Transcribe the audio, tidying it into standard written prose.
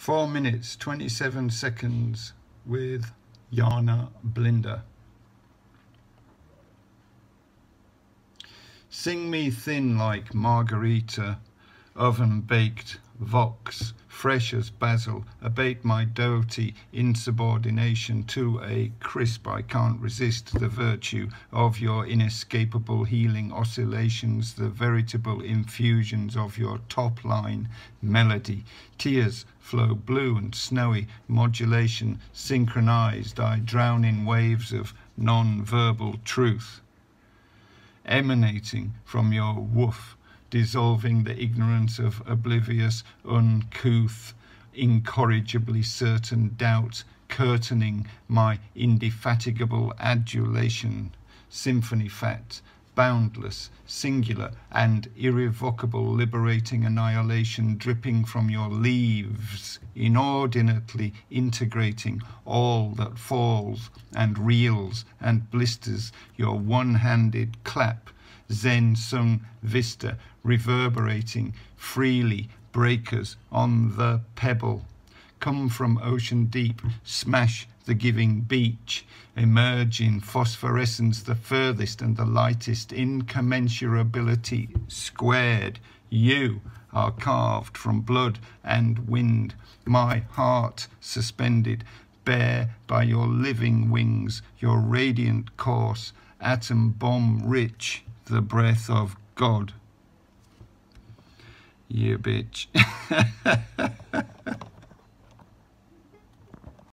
4 minutes 27 seconds with Jana Blinder. Sing me thin like margarita, oven-baked vox, fresh as basil, abate my doughty insubordination to a crisp. I can't resist the virtue of your inescapable healing oscillations, the veritable infusions of your top-line melody. Tears flow blue and snowy, modulation synchronized. I drown in waves of non-verbal truth, emanating from your woof, dissolving the ignorance of oblivious, uncouth, incorrigibly certain doubt, curtaining my indefatigable adulation. Symphony fat, boundless, singular, and irrevocable, liberating annihilation dripping from your leaves, inordinately integrating all that falls and reels and blisters, your one-handed clap, Zen sung vista, reverberating freely, breakers on the pebble. Come from ocean deep, smash the giving beach, emerge in phosphorescence, the furthest and the lightest, incommensurability squared. You are carved from blood and wind, my heart suspended, bare by your living wings, your radiant course, atom bomb rich, the breath of God. Yeah, bitch.